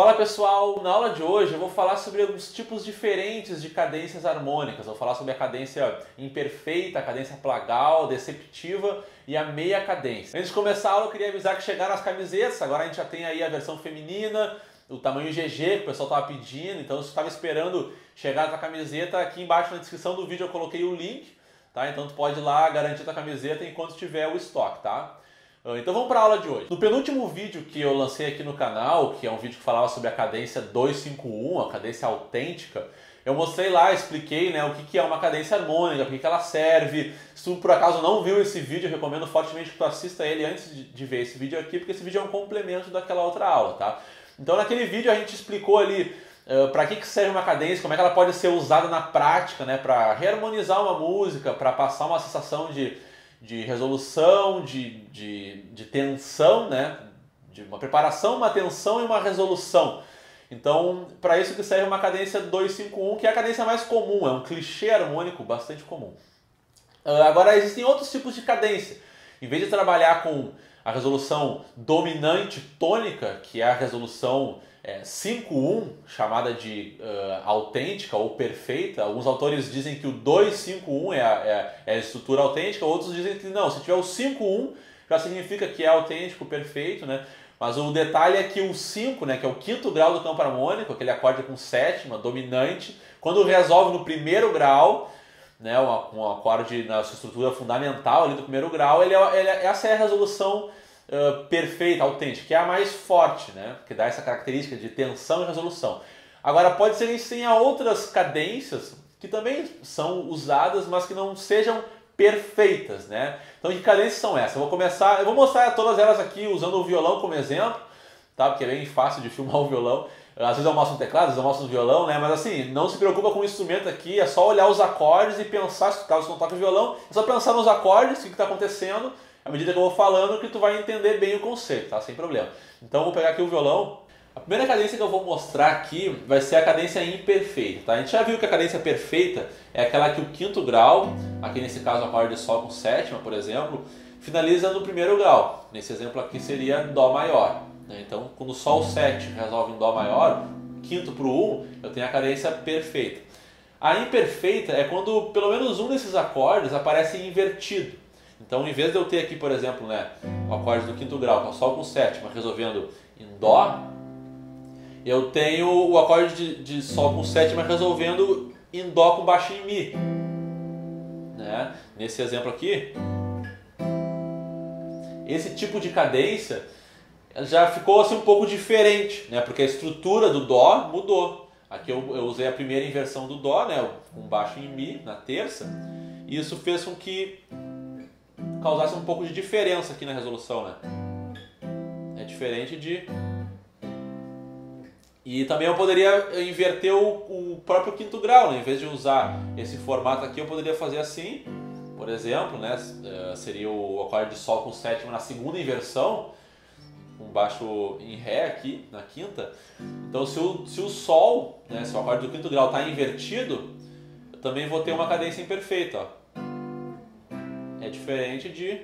Fala pessoal, na aula de hoje eu vou falar sobre alguns tipos diferentes de cadências harmônicas. Vou falar sobre a cadência imperfeita, a cadência plagal, deceptiva e a meia cadência. Antes de começar a aula eu queria avisar que chegaram as camisetas, agora a gente já tem aí a versão feminina, o tamanho GG que o pessoal estava pedindo, então se você estava esperando chegar a tua camiseta, aqui embaixo na descrição do vídeo eu coloquei o link, tá? Então tu pode ir lá garantir a tua camiseta enquanto tiver o estoque, tá? Então vamos para a aula de hoje. No penúltimo vídeo que eu lancei aqui no canal, que é um vídeo que falava sobre a cadência 251, a cadência autêntica, eu mostrei lá, expliquei, né, o que é uma cadência harmônica, para que ela serve. Se tu por acaso não viu esse vídeo, eu recomendo fortemente que tu assista ele antes de ver esse vídeo aqui, porque esse vídeo é um complemento daquela outra aula, tá? Então naquele vídeo a gente explicou ali para que serve uma cadência, como é que ela pode ser usada na prática, né, para reharmonizar uma música, para passar uma sensação de resolução, de tensão, né? De uma preparação, uma tensão e uma resolução. Então, para isso que serve uma cadência 251, que é a cadência mais comum, é um clichê harmônico bastante comum. Agora, existem outros tipos de cadência. Em vez de trabalhar com a resolução dominante tônica, que é a resolução 5-1, chamada de autêntica ou perfeita. Alguns autores dizem que o 2-5-1 é a estrutura autêntica, outros dizem que não, se tiver o 5-1 já significa que é autêntico, perfeito, né? Mas o detalhe é que o 5, né, que é o quinto grau do campo harmônico, aquele acorde com sétima, dominante, quando resolve no primeiro grau, né, um acorde na sua estrutura fundamental ali do primeiro grau, essa é a resolução perfeita, autêntica, que é a mais forte, né? Que dá essa característica de tensão e resolução. Agora pode ser que tenha outras cadências que também são usadas, mas que não sejam perfeitas, né? Então que cadências são essas? Eu vou mostrar todas elas aqui usando o violão como exemplo, tá? Porque é bem fácil de filmar o violão. Às vezes eu mostro no teclado, às vezes eu mostro no violão, né? Mas assim, não se preocupa com o instrumento aqui, é só olhar os acordes e pensar, caso você não toque violão, é só pensar nos acordes, o que está acontecendo. À medida que eu vou falando, que tu vai entender bem o conceito, tá? Sem problema. Então eu vou pegar aqui o violão. A primeira cadência que eu vou mostrar aqui vai ser a cadência imperfeita, tá? A gente já viu que a cadência perfeita é aquela que o quinto grau, aqui nesse caso o acorde de Sol com sétima, por exemplo, finaliza no primeiro grau. Nesse exemplo aqui seria Dó maior, né? Então quando o Sol 7 resolve em Dó maior, quinto para o 1, eu tenho a cadência perfeita. A imperfeita é quando pelo menos um desses acordes aparece invertido. Então, em vez de eu ter aqui, por exemplo, né, o acorde do quinto grau, que é o Sol com sétima, resolvendo em Dó, eu tenho o acorde de Sol com sétima resolvendo em Dó com baixo em Mi. Né? Nesse exemplo aqui, esse tipo de cadência já ficou assim, um pouco diferente, né? Porque a estrutura do Dó mudou. Aqui eu usei a primeira inversão do Dó, né, com baixo em Mi na terça, e isso fez com que causasse um pouco de diferença aqui na resolução, né? É diferente de... E também eu poderia inverter o próprio quinto grau, né? Em vez de usar esse formato aqui, eu poderia fazer assim, por exemplo, né? Seria o acorde de Sol com sétima na segunda inversão, com baixo em Ré aqui na quinta. Então se o Sol, né, se o acorde do quinto grau está invertido, eu também vou ter uma cadência imperfeita, ó. É diferente de...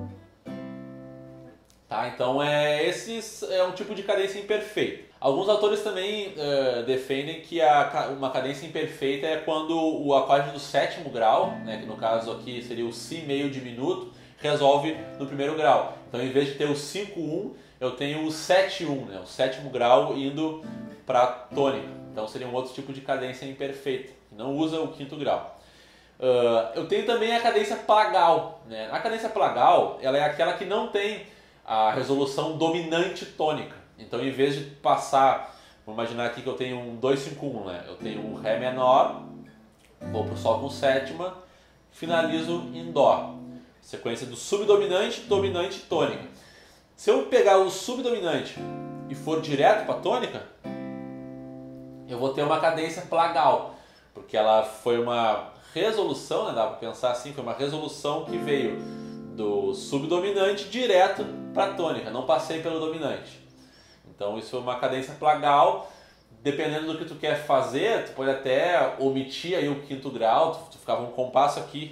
Tá? Então esse é um tipo de cadência imperfeita. Alguns autores também defendem que uma cadência imperfeita é quando o acorde do sétimo grau, né, que no caso aqui seria o Si meio diminuto, resolve no primeiro grau. Então em vez de ter o 5-1, eu tenho o 7-1, né, o sétimo grau indo para tônica. Então seria um outro tipo de cadência imperfeita, que não usa o quinto grau. Eu tenho também a cadência plagal, né? A cadência plagal, ela é aquela que não tem a resolução dominante tônica. Então, em vez de passar, vou imaginar aqui que eu tenho um 2-5-1, né? Eu tenho um Ré menor, vou para o Sol com sétima, finalizo em Dó. Sequência do subdominante, dominante, tônica. Se eu pegar o subdominante e for direto para a tônica, eu vou ter uma cadência plagal, porque ela foi uma resolução, né, dá para pensar assim, foi uma resolução que veio do subdominante direto para a tônica, não passei pelo dominante. Então isso é uma cadência plagal. Dependendo do que tu quer fazer, tu pode até omitir aí o quinto grau, tu ficava um compasso aqui,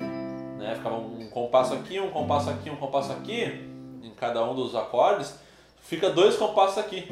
né? Ficava um compasso aqui, um compasso aqui, um compasso aqui, em cada um dos acordes. fica 2 compassos aqui.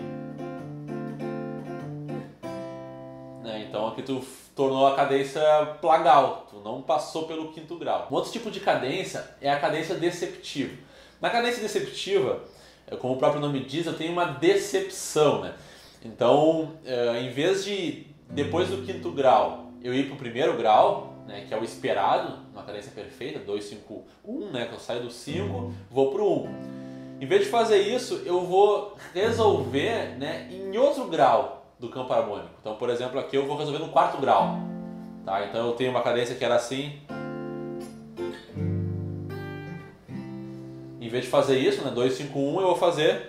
Então aqui tu tornou a cadência plagal, tu não passou pelo quinto grau. Um outro tipo de cadência é a cadência deceptiva. Na cadência deceptiva, como o próprio nome diz, eu tenho uma decepção, né? Então, em vez de, depois do quinto grau, eu ir para o primeiro grau, né, que é o esperado, uma cadência perfeita, 2, 5, 1, né, que eu saio do 5, vou para o 1. Em vez de fazer isso, eu vou resolver, né, em outro grau do campo harmônico. Então, por exemplo, aqui eu vou resolver no quarto grau. Tá? Então eu tenho uma cadência que era assim. Em vez de fazer isso, né, 2, 5, 1, eu vou fazer.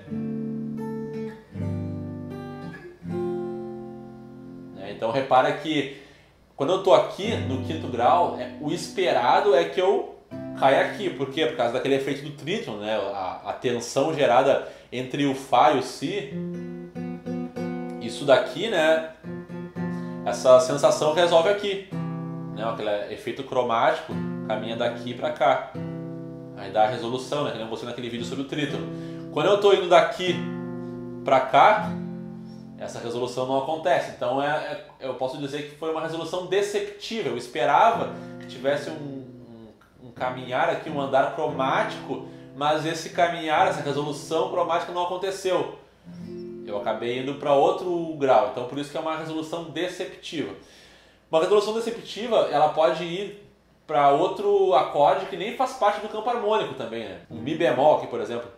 Então repara que quando eu estou aqui no quinto grau, o esperado é que eu caia aqui. Por quê? Por causa daquele efeito do trítono, né? A tensão gerada entre o Fá e o Si. Isso daqui, né? Essa sensação resolve aqui, né? Aquele efeito cromático caminha daqui para cá. Aí dá a resolução, né? Que eu mostrei naquele vídeo sobre o trítono. Quando eu estou indo daqui para cá, essa resolução não acontece. Então eu posso dizer que foi uma resolução deceptiva. Eu esperava que tivesse um caminhar aqui, um andar cromático, mas esse caminhar, essa resolução cromática não aconteceu. Eu acabei indo para outro grau, então por isso que é uma resolução deceptiva. Uma resolução deceptiva, ela pode ir para outro acorde que nem faz parte do campo harmônico também, né? Um Mi bemol aqui, por exemplo.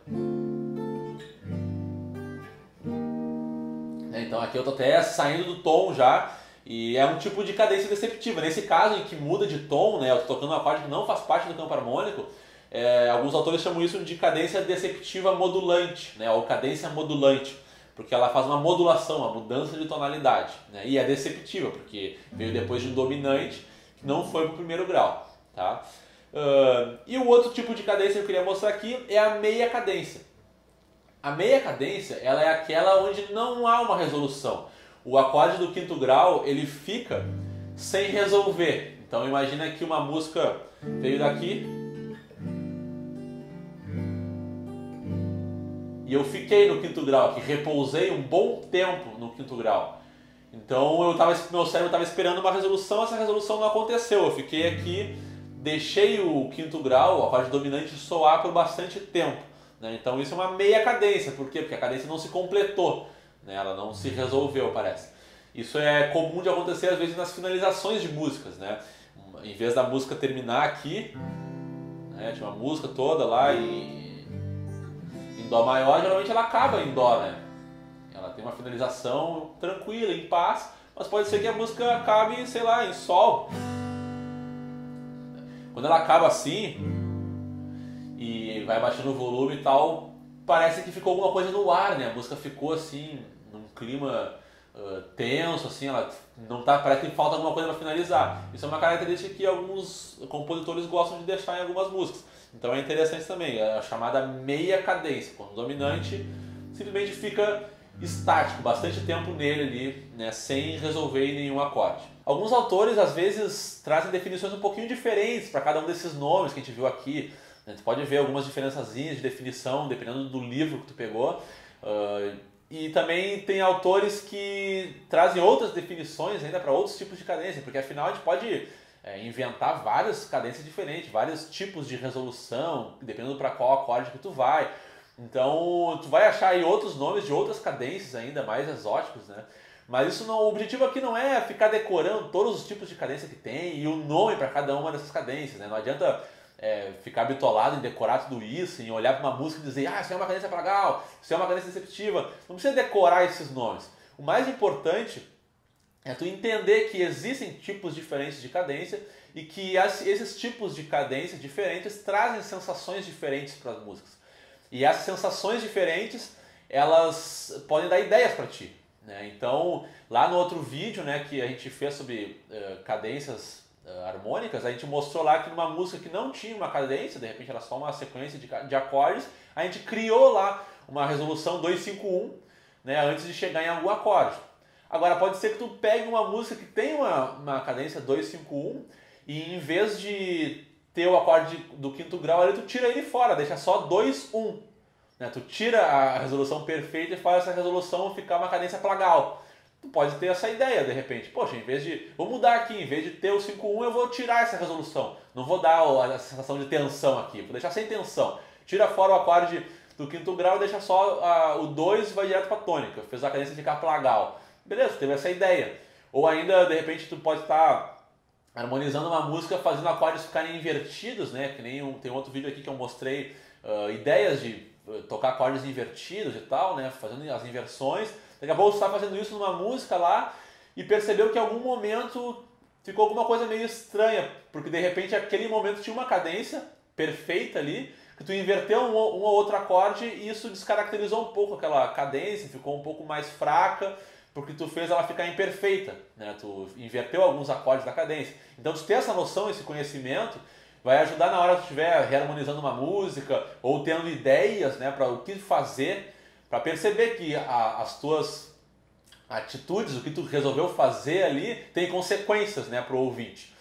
Então aqui eu estou até saindo do tom já, e é um tipo de cadência deceptiva. Nesse caso em que muda de tom, né, eu estou tocando um acorde que não faz parte do campo harmônico, alguns autores chamam isso de cadência deceptiva modulante, né, ou cadência modulante. Porque ela faz uma modulação, uma mudança de tonalidade, né? E é deceptiva, porque veio depois de um dominante que não foi para o primeiro grau. Tá? E o outro tipo de cadência que eu queria mostrar aqui é a meia cadência. A meia cadência, ela é aquela onde não há uma resolução. O acorde do quinto grau, ele fica sem resolver. Então imagina que uma música veio daqui e eu fiquei no quinto grau aqui, repousei um bom tempo no quinto grau. Então meu cérebro estava esperando uma resolução, essa resolução não aconteceu. Eu fiquei aqui, deixei o quinto grau, o acorde dominante, soar por bastante tempo. Né? Então isso é uma meia cadência. Por quê? Porque a cadência não se completou, né? Ela não se resolveu, parece. Isso é comum de acontecer às vezes nas finalizações de músicas. Né? Em vez da música terminar aqui, né? Tinha uma música toda lá em Dó maior, geralmente ela acaba em Dó, né? Ela tem uma finalização tranquila, em paz, mas pode ser que a música acabe, sei lá, em Sol. Quando ela acaba assim e vai baixando o volume e tal, parece que ficou alguma coisa no ar, né? A música ficou assim, num clima tenso, assim, ela não tá, parece que falta alguma coisa para finalizar. Isso é uma característica que alguns compositores gostam de deixar em algumas músicas. Então é interessante também, é a chamada meia cadência, quando o dominante simplesmente fica estático, bastante tempo nele ali, né, sem resolver em nenhum acorde. Alguns autores às vezes trazem definições um pouquinho diferentes para cada um desses nomes que a gente viu aqui. Tu pode ver algumas diferençazinhas de definição, dependendo do livro que tu pegou. E também tem autores que trazem outras definições ainda para outros tipos de cadência, porque afinal a gente pode inventar várias cadências diferentes, vários tipos de resolução, dependendo para qual acorde que tu vai. Então tu vai achar aí outros nomes de outras cadências ainda mais exóticos, né? Mas isso não, o objetivo aqui não é ficar decorando todos os tipos de cadência que tem e o nome para cada uma dessas cadências, né? Não adianta ficar bitolado em decorar tudo isso, em olhar para uma música e dizer, isso é uma cadência plagal, isso é uma cadência deceptiva. Não precisa decorar esses nomes. O mais importante é tu entender que existem tipos diferentes de cadência e que esses tipos de cadência diferentes trazem sensações diferentes para as músicas. E essas sensações diferentes, elas podem dar ideias para ti, né? Então, lá no outro vídeo, né, que a gente fez sobre cadências harmônicas, a gente mostrou lá que numa música que não tinha uma cadência, de repente era só uma sequência de acordes, a gente criou lá uma resolução 2-5-1, né, antes de chegar em algum acorde. Agora pode ser que tu pegue uma música que tem uma cadência 2-5-1 e em vez de ter o acorde do quinto grau ali, tu tira ele fora, deixa só 2-1. né? Tu tira a resolução perfeita e faz essa resolução ficar uma cadência plagal. Tu pode ter essa ideia de repente, poxa, em vez de, vou mudar aqui, em vez de ter o 5/1 eu vou tirar essa resolução, não vou dar a sensação de tensão aqui, vou deixar sem tensão, tira fora o acorde do quinto grau e deixa só o 2 vai direto para tônica, fez a cadência ficar plagal, beleza, teve essa ideia. Ou ainda de repente tu pode estar harmonizando uma música fazendo acordes ficarem invertidos, né? Que nem tem outro vídeo aqui que eu mostrei ideias de tocar acordes invertidos e tal, né? Fazendo as inversões. Daqui a pouco você está fazendo isso numa música lá e percebeu que em algum momento ficou alguma coisa meio estranha, porque de repente aquele momento tinha uma cadência perfeita ali, que tu inverteu um ou outro acorde e isso descaracterizou um pouco aquela cadência, ficou um pouco mais fraca, porque tu fez ela ficar imperfeita, né? Tu inverteu alguns acordes da cadência. Então tu ter essa noção, esse conhecimento, vai ajudar na hora que tu estiver reharmonizando uma música ou tendo ideias, né, para o que fazer, para perceber que as tuas atitudes, o que tu resolveu fazer ali, tem consequências, né, para o ouvinte.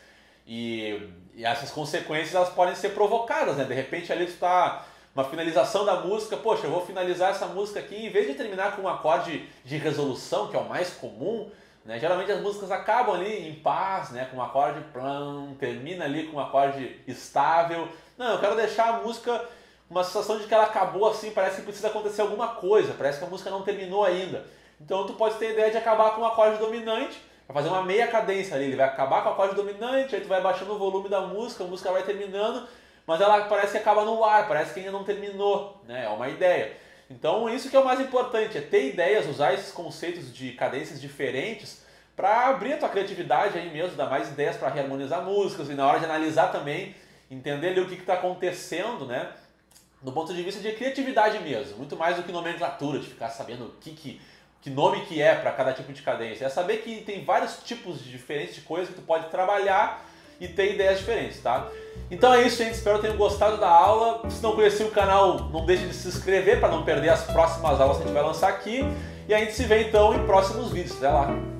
E essas consequências elas podem ser provocadas, né? De repente ali tu está uma finalização da música, poxa, eu vou finalizar essa música aqui, em vez de terminar com um acorde de resolução, que é o mais comum, né? Geralmente as músicas acabam ali em paz, né? Com um acorde plano, termina ali com um acorde estável. Não, eu quero deixar a música uma sensação de que ela acabou assim, parece que precisa acontecer alguma coisa, parece que a música não terminou ainda. Então tu pode ter a ideia de acabar com um acorde dominante, vai fazer uma meia cadência ali, ele vai acabar com o acorde dominante, aí tu vai baixando o volume da música, a música vai terminando, mas ela parece que acaba no ar, parece que ainda não terminou, né? É uma ideia. Então isso que é o mais importante, é ter ideias, usar esses conceitos de cadências diferentes para abrir a tua criatividade aí mesmo, dar mais ideias para reharmonizar músicas e na hora de analisar também, entender ali o que está acontecendo, né? Do ponto de vista de criatividade mesmo, muito mais do que nomenclatura, de ficar sabendo que nome que é para cada tipo de cadência. É saber que tem vários tipos diferentes de coisas que tu pode trabalhar e ter ideias diferentes, tá? Então é isso, gente. Espero que tenham gostado da aula. Se não conhecia o canal, não deixe de se inscrever para não perder as próximas aulas que a gente vai lançar aqui. E a gente se vê então em próximos vídeos. Até lá!